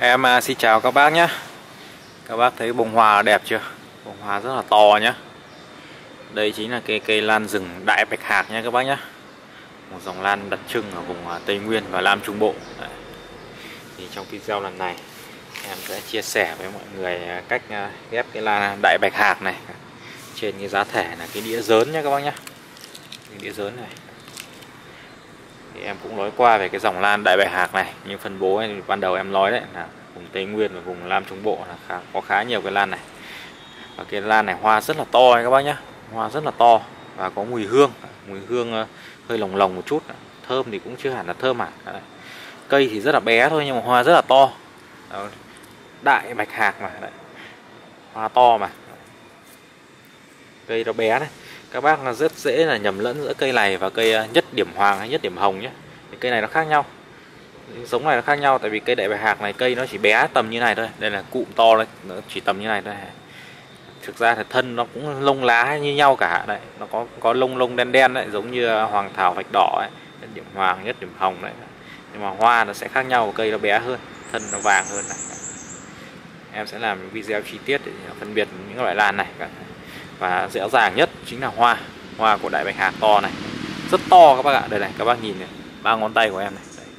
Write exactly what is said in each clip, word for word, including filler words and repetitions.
Em à, xin chào các bác nhé. Các bác thấy bông hoa đẹp chưa? Bông hoa rất là to nhé. Đây chính là cây cây lan rừng đại bạch hạc nhé các bác nhé. Một dòng lan đặc trưng ở vùng Tây Nguyên và Nam Trung Bộ. Đấy. Thì trong video lần này em sẽ chia sẻ với mọi người cách ghép cái lan đại bạch hạc này. Trên cái giá thể là cái đĩa dớn nhé các bác nhé. Cái đĩa dớn này. Thì em cũng nói qua về cái dòng lan đại bạch hạc này, nhưng phân bố thì ban đầu em nói đấy là vùng Tây Nguyên và vùng Nam Trung Bộ là khá, có khá nhiều cái lan này. Và cái lan này hoa rất là to các bác nhé, hoa rất là to và có mùi hương, mùi hương hơi lồng lồng một chút, thơm thì cũng chưa hẳn là thơm hẳn. Đấy. Cây thì rất là bé thôi nhưng mà hoa rất là to. Đó. Đại bạch hạc mà, đấy. Hoa to mà, cây nó bé này. Các bác rất dễ là nhầm lẫn giữa cây này và cây nhất điểm hoàng hay nhất điểm hồng nhé. Thì cây này nó khác nhau, giống này nó khác nhau, tại vì cây đại bạch hạc này cây nó chỉ bé tầm như này thôi. Đây là cụm to đấy, nó chỉ tầm như này thôi. Thực ra thì thân nó cũng lông lá như nhau cả đấy, nó có có lông lông đen đen đấy, giống như hoàng thảo vạch đỏ ấy, nhất điểm hoàng nhất điểm hồng đấy. Nhưng mà hoa nó sẽ khác nhau, cây nó bé hơn, thân nó vàng hơn này. Em sẽ làm video chi tiết để phân biệt những loại lan này. Và dễ dàng nhất chính là hoa hoa của đại bạch hạc to này, rất to các bác ạ. Đây này, các bác nhìn này, ba ngón tay của em này. Đấy.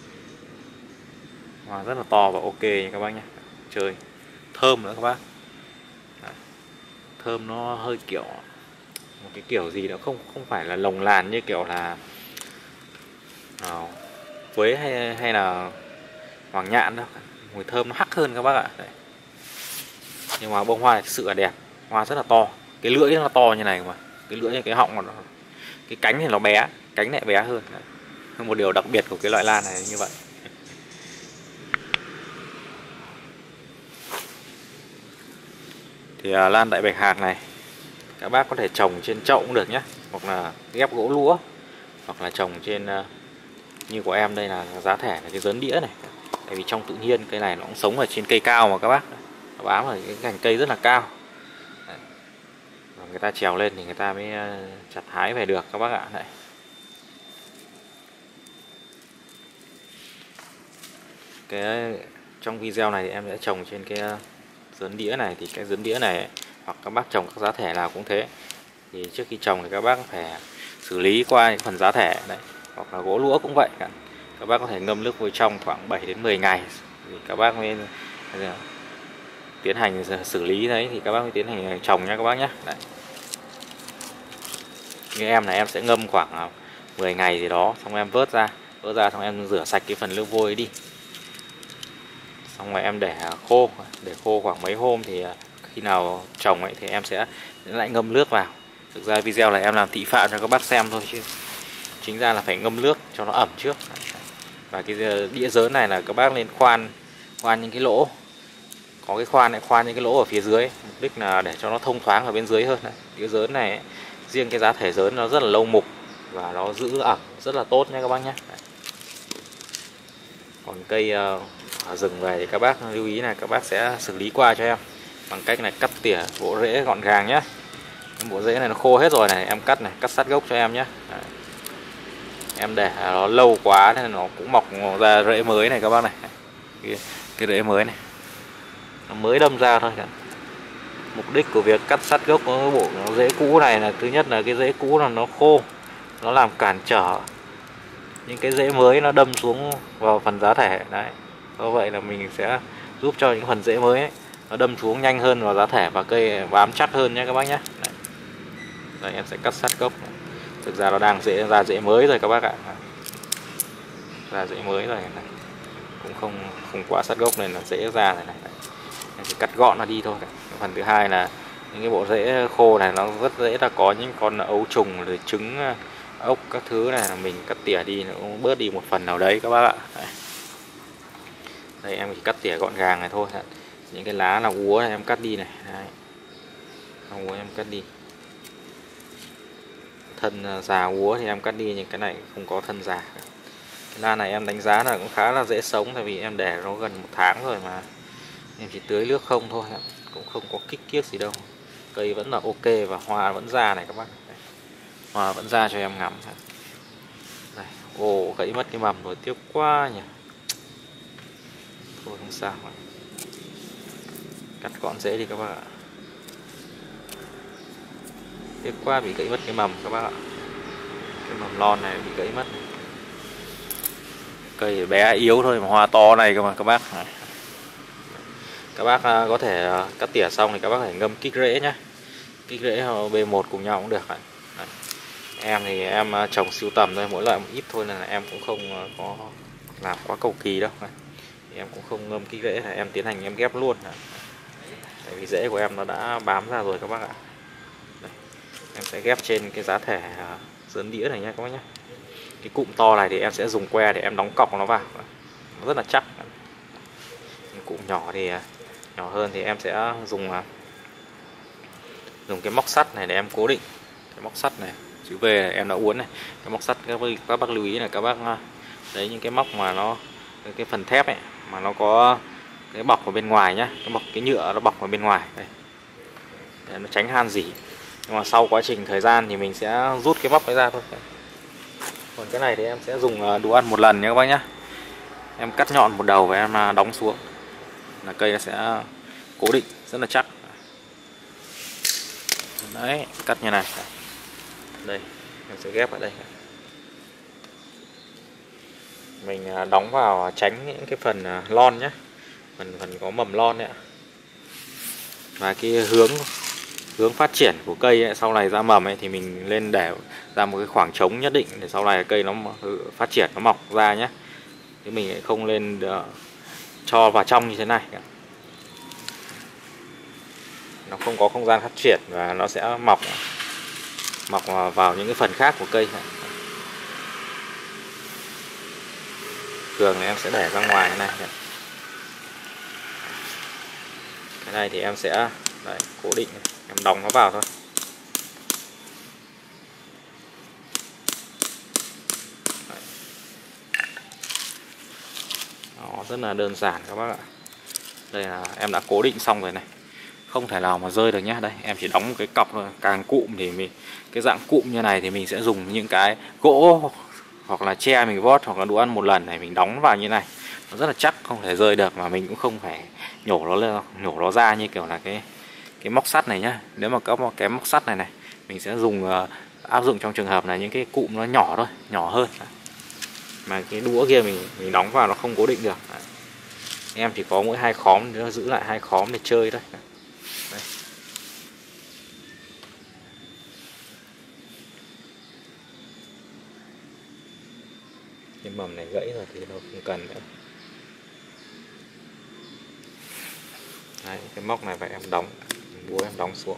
Hoa rất là to và ok nha các bác nhé. Chơi thơm nữa các bác. Đấy. Thơm nó hơi kiểu một cái kiểu gì đó, không không phải là lồng làn như kiểu là uh, quế hay hay là hoàng nhạn đâu. Mùi thơm nó hắc hơn các bác ạ. Đấy. Nhưng mà bông hoa này thực sự là đẹp, hoa rất là to. Cái lưỡi nó to như này mà, cái lưỡi cái họng nó, cái cánh thì nó bé, cánh lại bé hơn. Đấy. Một điều đặc biệt của cái loại lan này như vậy. Thì uh, lan đại bạch hạc này các bác có thể trồng trên chậu cũng được nhé, hoặc là ghép gỗ lũa, hoặc là trồng trên uh, như của em đây là giá thể là cái dớn đĩa này. Tại vì trong tự nhiên cây này nó cũng sống ở trên cây cao mà các bác, nó bám ở cái cành cây rất là cao. Đấy. Và người ta trèo lên thì người ta mới chặt hái về được các bác ạ. Đấy. Cái trong video này thì em sẽ trồng trên cái dớn đĩa này. Thì cái dớn đĩa này hoặc các bác trồng các giá thể nào cũng thế, thì trước khi trồng thì các bác phải xử lý qua những phần giá thể đấy. Hoặc là gỗ lũa cũng vậy, các bác có thể ngâm nước vôi trong khoảng bảy đến mười ngày thì các bác mới tiến hành xử lý đấy, thì các bác mới tiến hành trồng nha các bác nhé. Đấy. Như em này, em sẽ ngâm khoảng mười ngày gì đó, xong em vớt ra vớt ra xong em rửa sạch cái phần nước vôi đi, xong rồi em để khô để khô khoảng mấy hôm, thì khi nào trồng ấy thì em sẽ lại ngâm nước vào. Thực ra video này em làm thị phạm cho các bác xem thôi, chứ chính ra là phải ngâm nước cho nó ẩm trước. Và cái đĩa dớn này là các bác nên khoan khoan những cái lỗ, có cái khoan này, khoan những cái lỗ ở phía dưới, mục đích là để cho nó thông thoáng ở bên dưới hơn. Đấy. Đĩa dớn này riêng cái giá thể dớn nó rất là lâu mục và nó giữ ẩm rất là tốt nha các bác nhé. Đấy. Còn cây uh, ở rừng về thì các bác lưu ý là các bác sẽ xử lý qua cho em bằng cách này, cắt tỉa bộ rễ gọn gàng nhé. Bộ rễ này nó khô hết rồi này, em cắt này, cắt sát gốc cho em nhé. Đấy. Em để nó lâu quá nên nó cũng mọc ra rễ mới này các bác này. Cái, cái rễ mới này nó mới đâm ra thôi. Mục đích của việc cắt sát gốc của bộ rễ cũ này là thứ nhất là cái rễ cũ là nó khô, nó làm cản trở những cái rễ mới nó đâm xuống vào phần giá thể đấy. Do vậy là mình sẽ giúp cho những phần rễ mới ấy, nó đâm xuống nhanh hơn vào giá thể và cây bám chắc hơn nhé các bác nhé. Đấy. Đây, em sẽ cắt sát gốc. Thực ra nó đang rễ ra rễ mới rồi các bác ạ, ra rễ mới rồi này. Cũng không không quá sát gốc này là rễ ra này này. Em chỉ cắt gọn nó đi thôi. Phần thứ hai là những cái bộ rễ khô này nó rất dễ là có những con ấu trùng rồi trứng ốc các thứ này, là mình cắt tỉa đi nó cũng bớt đi một phần nào đấy các bác ạ. Đây, đây em chỉ cắt tỉa gọn gàng này thôi. Những cái lá là úa này em cắt đi này. Đấy. Úa em cắt đi. Thân già úa thì em cắt đi, nhưng cái này không có thân già. Cái lan này em đánh giá là cũng khá là dễ sống, tại vì em để nó gần một tháng rồi mà em chỉ tưới nước không thôi, cũng không có kích kiếc gì đâu. Cây vẫn là ok và hoa vẫn ra này các bác. Đây. Hoa vẫn ra cho em ngắm. Đây. Ồ, gãy mất cái mầm rồi, tiếc quá nhỉ. thôi không sao, cắt gọn dễ đi các bác ạ. Tiếc quá bị gãy mất cái mầm các bác ạ, cái mầm lon này bị gãy mất này. Cây bé yếu thôi mà hoa to này cơ mà các bác. Các bác có thể cắt tỉa xong thì các bác phải ngâm kích rễ nhé, kích rễ B một cùng nhau cũng được. Đấy. Em thì em trồng sưu tầm thôi, mỗi loại một ít thôi nên là em cũng không có làm quá cầu kỳ đâu. Đấy. Em cũng không ngâm kích rễ, em tiến hành em ghép luôn. Đấy. Tại vì rễ của em nó đã bám ra rồi các bác ạ. Đây. Em sẽ ghép trên cái giá thể dớn đĩa này nhé các bác nhé. Cái cụm to này thì em sẽ dùng que để em đóng cọc nó vào, nó rất là chắc. Cụm nhỏ thì nhỏ hơn thì em sẽ dùng dùng cái móc sắt này để em cố định. Cái móc sắt này chữ V này em đã uốn này, cái móc sắt các bác, các bác lưu ý là các bác đấy, những cái móc mà nó cái phần thép ấy mà nó có cái bọc ở bên ngoài nhá, cái bọc cái nhựa nó bọc ở bên ngoài đây, để nó tránh han rỉ. Nhưng mà sau quá trình thời gian thì mình sẽ rút cái móc ấy ra thôi. Còn cái này thì em sẽ dùng đồ ăn một lần nha các bác nhá. Em cắt nhọn một đầu và em đóng xuống là cây nó sẽ cố định rất là chắc. Đấy, cắt như này. Đây, em sẽ ghép ở đây. Mình đóng vào tránh những cái phần lon nhé, phần phần có mầm lon đấy ạ. Và cái hướng hướng phát triển của cây ấy, sau này ra mầm ấy thì mình lên để ra một cái khoảng trống nhất định để sau này cây nó phát triển, nó mọc ra nhé. Chứ mình không lên cho vào trong như thế này, nó không có không gian phát triển và nó sẽ mọc mọc vào những cái phần khác của cây. Thường thì em sẽ để ra ngoài cái này. Cái này thì em sẽ đấy, cố định, em đóng nó vào thôi. Đó, rất là đơn giản các bác ạ. Đây là em đã cố định xong rồi này, không thể nào mà rơi được nhá. Đây em chỉ đóng một cái cọc thôi. Càng cụm thì mình cái dạng cụm như này thì mình sẽ dùng những cái gỗ hoặc là tre mình vót hoặc là đồ ăn một lần này mình đóng vào như này, nó rất là chắc, không thể rơi được. Mà mình cũng không phải nhổ nó lên, nhổ nó ra như kiểu là cái cái móc sắt này nhá. Nếu mà có một cái móc sắt này này mình sẽ dùng uh, áp dụng trong trường hợp là những cái cụm nó nhỏ thôi, nhỏ hơn. Mà cái đũa kia mình mình đóng vào nó không cố định được. Đấy. Em chỉ có mỗi hai khóm, nữa giữ lại hai khóm để chơi thôi. Đấy. Cái mầm này gãy rồi thì đâu không cần nữa. Đấy, cái móc này phải em đóng, búa em đóng xuống.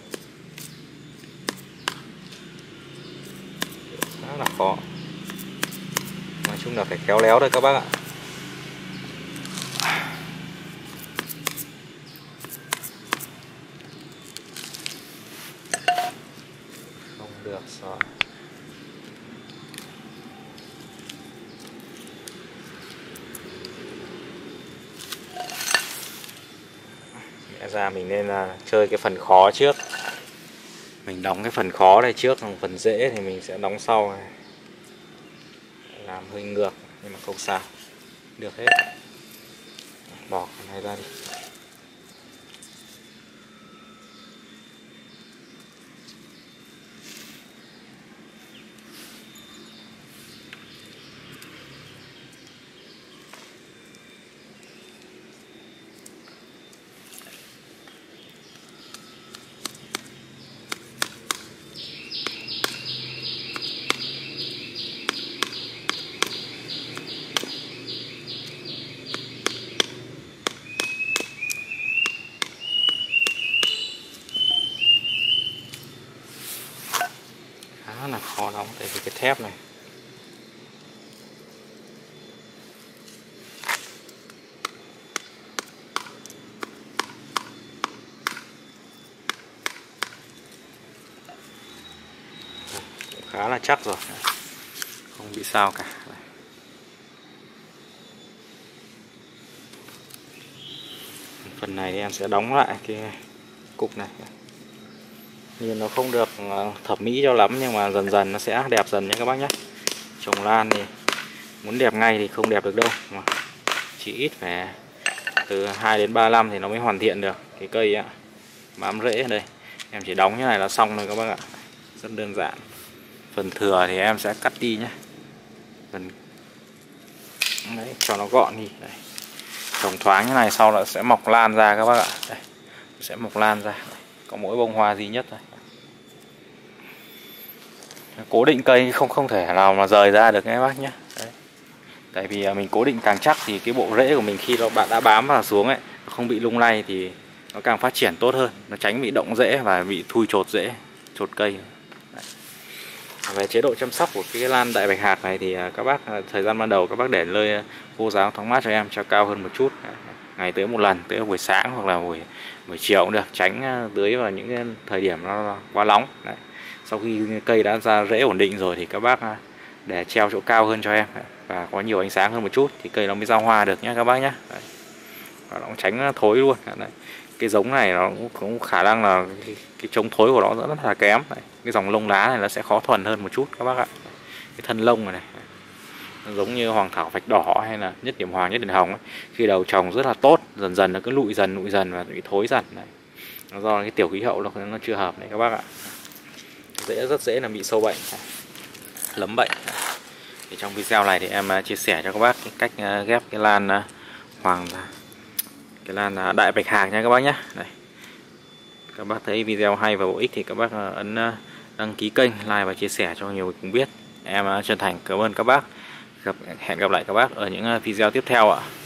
Khá là khó. Nói chung là phải khéo léo thôi các bác ạ. Không được rồi. Lẽ ra mình nên là chơi cái phần khó trước. Mình đóng cái phần khó đây trước, còn phần dễ thì mình sẽ đóng sau này. Làm hơi ngược nhưng mà không sao, được hết. Bỏ cái này ra đi. Khá là khó đóng tại vì cái thép này. Cũng khá là chắc rồi, không bị sao cả. Phần này thì em sẽ đóng lại cái cục này. Nhìn nó không được thẩm mỹ cho lắm nhưng mà dần dần nó sẽ đẹp dần nha các bác nhé. Trồng lan thì muốn đẹp ngay thì không đẹp được đâu, mà chỉ ít phải từ hai đến ba năm thì nó mới hoàn thiện được cái cây ạ. Bám rễ ở đây em chỉ đóng như này là xong rồi các bác ạ, rất đơn giản. Phần thừa thì em sẽ cắt đi nhé, phần đấy cho nó gọn đi. Đây, trồng thoáng như này sau nó sẽ mọc lan ra các bác ạ. Đây, sẽ mọc lan ra. Đây, có mỗi bông hoa duy nhất thôi. Cố định cây không không thể nào mà rời ra được các bác nhé. Đấy. Tại vì mình cố định càng chắc thì cái bộ rễ của mình khi nó bạn đã bám vào xuống ấy, không bị lung lay thì nó càng phát triển tốt hơn, nó tránh bị động rễ và bị thui chột rễ, chột cây. Đấy. Về chế độ chăm sóc của cái lan đại bạch hạc này thì các bác thời gian ban đầu các bác để nơi khô ráo thoáng mát cho em, cho cao hơn một chút. Ngày tưới một lần, tưới buổi sáng hoặc là buổi buổi chiều cũng được, tránh tưới vào những cái thời điểm nó quá nóng. Đấy. Sau khi cây đã ra rễ ổn định rồi thì các bác để treo chỗ cao hơn cho em và có nhiều ánh sáng hơn một chút thì cây nó mới ra hoa được nhé các bác nhé. Đấy. Và nó cũng tránh thối luôn. Đấy. Cái giống này nó cũng, cũng khả năng là cái, cái chống thối của nó rất là kém. Đấy. Cái dòng lông lá này nó sẽ khó thuần hơn một chút các bác ạ. Cái thân lông này, này. Nó giống như hoàng thảo vạch đỏ hay là nhất điểm hoàng nhất điểm hồng ấy. Khi đầu trồng rất là tốt, dần dần nó cứ lụi dần lụi dần và bị thối dần này. Nó do cái tiểu khí hậu nó, nó chưa hợp này các bác ạ. Dễ rất dễ là bị sâu bệnh, lấm bệnh. Thì trong video này thì em chia sẻ cho các bác cái cách ghép cái lan hoàng cái lan đại bạch hạc nha các bác nhé. Đây. Các bác thấy video hay và bổ ích thì các bác ấn đăng ký kênh, like và chia sẻ cho nhiều người cùng biết. Em chân thành cảm ơn các bác. Gặp hẹn gặp lại các bác ở những video tiếp theo ạ.